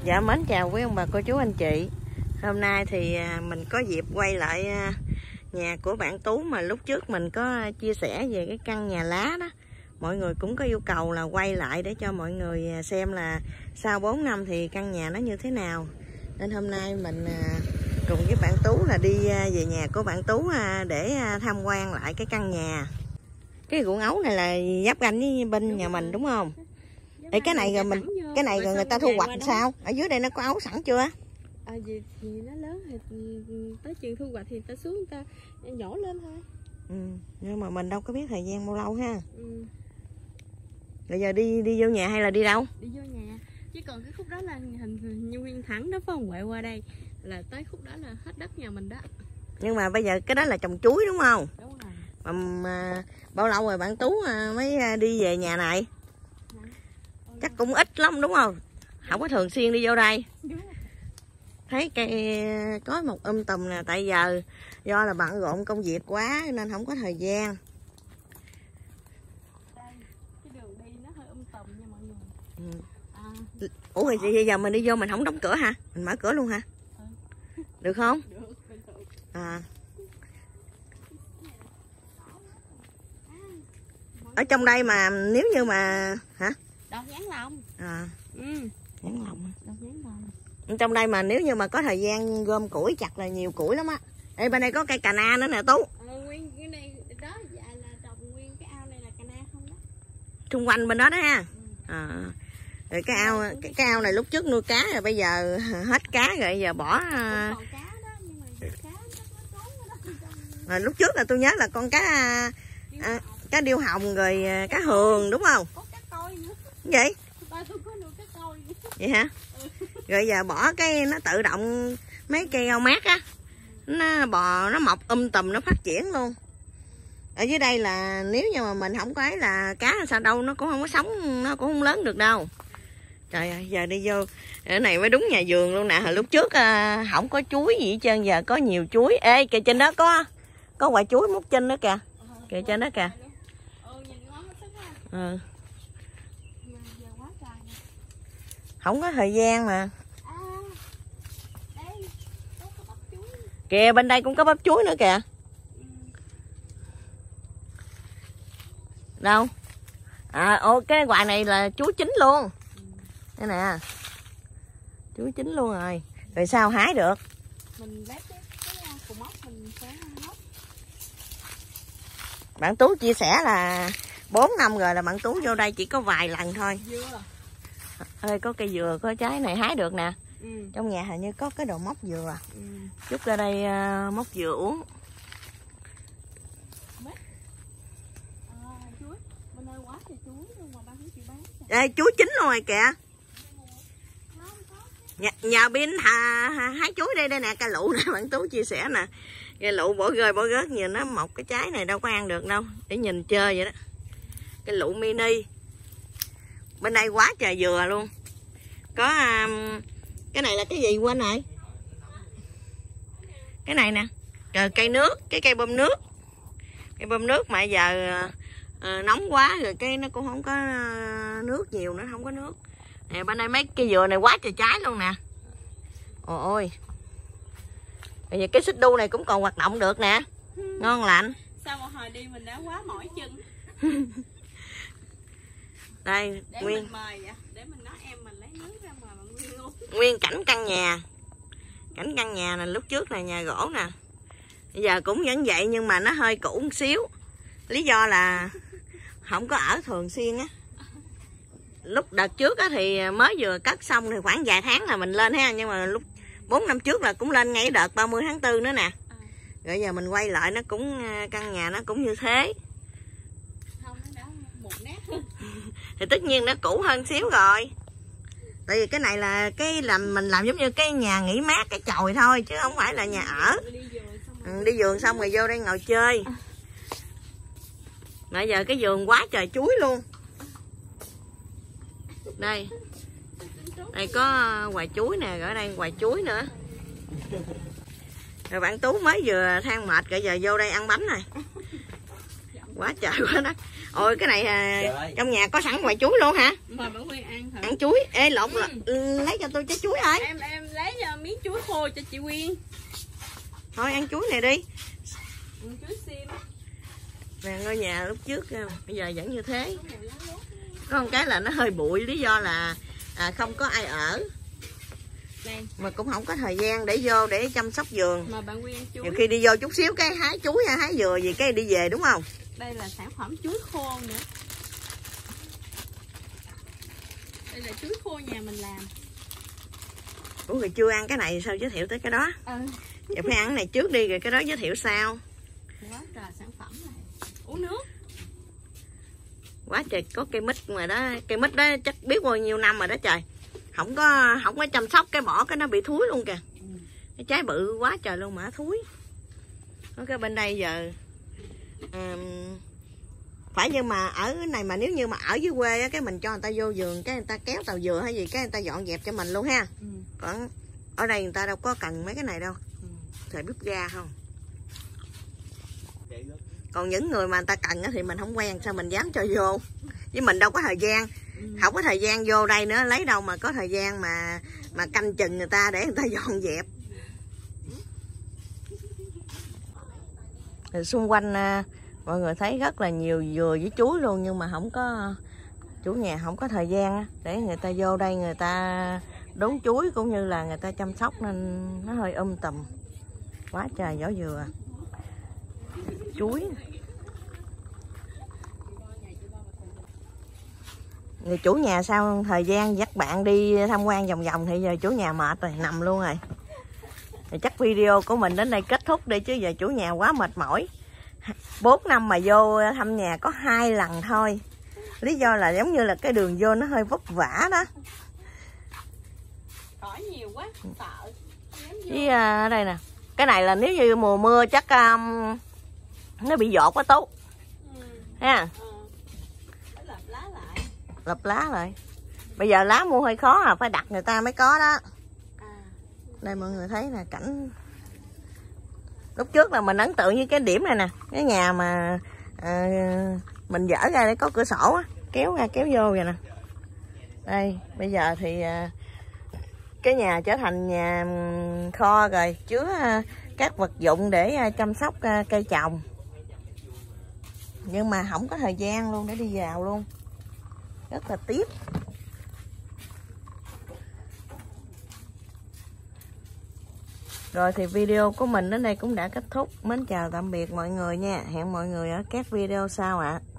Dạ mến chào quý ông bà cô chú anh chị. Hôm nay thì mình có dịp quay lại nhà của bạn Tú mà lúc trước mình có chia sẻ về cái căn nhà lá đó. Mọi người cũng có yêu cầu là quay lại để cho mọi người xem là sau 4 năm thì căn nhà nó như thế nào. Nên hôm nay mình cùng với bạn Tú là đi về nhà của bạn Tú để tham quan lại cái căn nhà. Cái ruộng ấu này là giáp ranh với bên nhà mình đúng không? Ê, cái này rồi người ta thu hoạch sao? Ở dưới đây nó có ấu sẵn chưa? Gì thì nó lớn thì tới chừng thu hoạch thì ta xuống người ta nhổ lên thôi. Nhưng mà mình đâu có biết thời gian bao lâu ha. Bây giờ đi vô nhà hay là đi đâu? Đi vô nhà. Chứ còn cái khúc đó là hình như nguyên thẳng đó phải không? Quẹo qua đây là tới khúc đó là hết đất nhà mình đó. Nhưng mà bây giờ cái đó là trồng chuối đúng không? Đúng rồi. Mà bao lâu rồi bạn Tú mới đi về nhà này? Chắc cũng ít lắm đúng không? Không có thường xuyên đi vô đây. Thấy cây có một tùm nè. Tại giờ do là bận rộn công việc quá nên không có thời gian. Đây, cái đường đi nó hơi tùm nha mọi người. Ủa thì bây giờ mình đi vô mình không đóng cửa hả? Mình mở cửa luôn hả? Được không? Được. Ở trong đây mà nếu như mà hả? Đọt dán lòng. Dán lòng. Đọt dán lòng. Trong đây mà nếu như mà có thời gian gom củi chặt là nhiều củi lắm á. Ê bên đây có cây cà na nữa nè Tú. Nguyên cái này đó dạ là trồng nguyên cái ao này là cà na không đó. Xung quanh bên đó đó ha. Rồi cái ao này lúc trước nuôi cá rồi bây giờ hết cá rồi giờ bỏ. Còn cá đó nhưng mà cá nó trốn đó. Lúc trước là tôi nhớ là con cá điêu hồng rồi cá hường đúng không? Có cá coi nữa. Vậy? Tôi có nuôi cá coi nữa. Vậy hả? Rồi giờ bỏ cái nó tự động mấy cây rau mát á, nó mọc tùm nó phát triển luôn. Ở dưới đây là nếu như mà mình không có ấy là cá sao đâu nó cũng không có sống, nó cũng không lớn được đâu. Trời ơi, giờ đi vô ở này mới đúng nhà vườn luôn nè. Hồi lúc trước không có chuối gì hết trơn, giờ có nhiều chuối. Ê kìa trên đó có quả chuối mút trên đó kìa. Kìa trên đó kìa. Không có thời gian mà. Kìa bên đây cũng có bắp chuối nữa kìa. Đâu? Cái quả này là chuối chín luôn. Đây nè. Chuối chín luôn rồi. Rồi sao hái được? Mình lấy cái cục móc mình sẽ móc. Bạn Tú chia sẻ là 4 năm rồi là bạn Tú vô đây chỉ có vài lần thôi. Dừa. Ơi có cây dừa có trái này hái được nè. Trong nhà hình như có cái đồ móc dừa. Chút ra đây móc dừa uống. Đây chuối chín luôn rồi kìa. Nhà bên hái chuối đây nè, cây lụ nè bạn Tú chia sẻ nè. Cây lụ bỏ rớt nhìn nó mọc cái trái này đâu có ăn được đâu, để nhìn chơi vậy đó. Cây lụ mini. Bên đây quá trời dừa luôn. Có cái này là cái gì quên rồi. Cái này nè, cây nước, cái cây bơm nước. Cây bơm nước mà giờ nóng quá rồi cái nó cũng không có nước nhiều, nó không có nước. Nè bên đây mấy cây dừa này quá trời trái luôn nè. Ôi. Bây giờ cái xích đu này cũng còn hoạt động được nè. Ngon lành. Sao một hồi đi mình đã quá mỏi chân. Đây để nguyên mình mời vậy. Để mình nói em mình lấy nước ra mời bạn Nguyên luôn. Nguyên cảnh căn nhà. Cảnh căn nhà này lúc trước là nhà gỗ nè. Bây giờ cũng vẫn vậy nhưng mà nó hơi cũ một xíu. Lý do là không có ở thường xuyên á. Lúc đợt trước á thì mới vừa cất xong thì khoảng vài tháng là mình lên ha. Nhưng mà lúc 4 năm trước là cũng lên ngay đợt 30 tháng 4 nữa nè. Rồi giờ mình quay lại nó cũng căn nhà nó cũng như thế. Không, nó đã một nét. Thì tất nhiên nó cũ hơn xíu rồi. Tại vì cái này là mình làm giống như cái nhà nghỉ mát, cái chòi thôi chứ không phải là nhà ở. Đi vườn xong rồi vô đây ngồi chơi. Bây giờ cái vườn quá trời chuối luôn. Đây có hoài chuối nè, ở đây hoài chuối nữa. Rồi bạn Tú mới vừa than mệt rồi giờ vô đây ăn bánh này. Quá trời quá đất. Ôi cái này trong nhà có sẵn hoài chuối luôn hả? Mời bạn Nguyên ăn thử. Ăn chuối. Ê lộn lấy cho tôi trái chuối ơi. Em lấy miếng chuối khô cho chị Quyên. Thôi ăn chuối này đi. Ăn chuối xiêm. Nè ngôi nhà lúc trước bây giờ vẫn như thế. Có một cái là nó hơi bụi, lý do là không có ai ở. Đây. Mà cũng không có thời gian để vô để chăm sóc vườn. Mà bạn Quyên ăn chuối. Nhiều khi đi vô chút xíu cái hái chuối hay hái dừa gì cái đi về đúng không? Đây là sản phẩm chuối khô nữa. Đây là chuối khô nhà mình làm. Ủa người chưa ăn cái này sao giới thiệu tới cái đó? Vậy phải ăn cái này trước đi rồi cái đó giới thiệu sau. Quá trời sản phẩm này. Uống nước. Quá trời có cây mít mà đó, cây mít đó chắc biết bao nhiêu năm rồi đó trời. Không có chăm sóc cái bỏ cái nó bị thúi luôn kìa. Cái trái bự quá trời luôn mà thúi. Cái bên đây giờ phải, nhưng mà ở này mà nếu như mà ở dưới quê á, cái mình cho người ta vô vườn cái người ta kéo tàu dừa hay gì cái người ta dọn dẹp cho mình luôn ha. Còn ở đây người ta đâu có cần mấy cái này đâu. Xài bếp ga không. Còn những người mà người ta cần thì mình không quen sao mình dám cho vô. Với mình đâu có thời gian. Không có thời gian vô đây nữa, lấy đâu mà có thời gian mà canh chừng người ta để người ta dọn dẹp. Thì xung quanh mọi người thấy rất là nhiều dừa với chuối luôn, nhưng mà không có, chủ nhà không có thời gian để người ta vô đây người ta đốn chuối cũng như là người ta chăm sóc nên nó hơi tùm. Quá trời vỏ dừa, chuối. Người chủ nhà sau thời gian dắt bạn đi tham quan vòng vòng thì giờ chủ nhà mệt rồi, nằm luôn rồi. Thì chắc video của mình đến đây kết thúc đi chứ giờ chủ nhà quá mệt mỏi. 4 năm mà vô thăm nhà có 2 lần thôi. Lý do là giống như là cái đường vô nó hơi vất vả đó. Cỏ nhiều quá, sợ. Với ở đây nè. Cái này là nếu như mùa mưa chắc nó bị dột quá tốt. Ha. Lập lá lại. Bây giờ lá mua hơi khó phải đặt người ta mới có đó. Đây mọi người thấy nè, cảnh lúc trước là mình ấn tượng với cái điểm này nè, cái nhà mà mình dỡ ra để có cửa sổ á, kéo ra kéo vô vậy nè. Đây bây giờ thì cái nhà trở thành nhà kho rồi, chứa các vật dụng để chăm sóc cây trồng, nhưng mà không có thời gian luôn để đi vào luôn, rất là tiếc. Rồi thì video của mình đến đây cũng đã kết thúc. Mến chào tạm biệt mọi người nha. Hẹn mọi người ở các video sau ạ.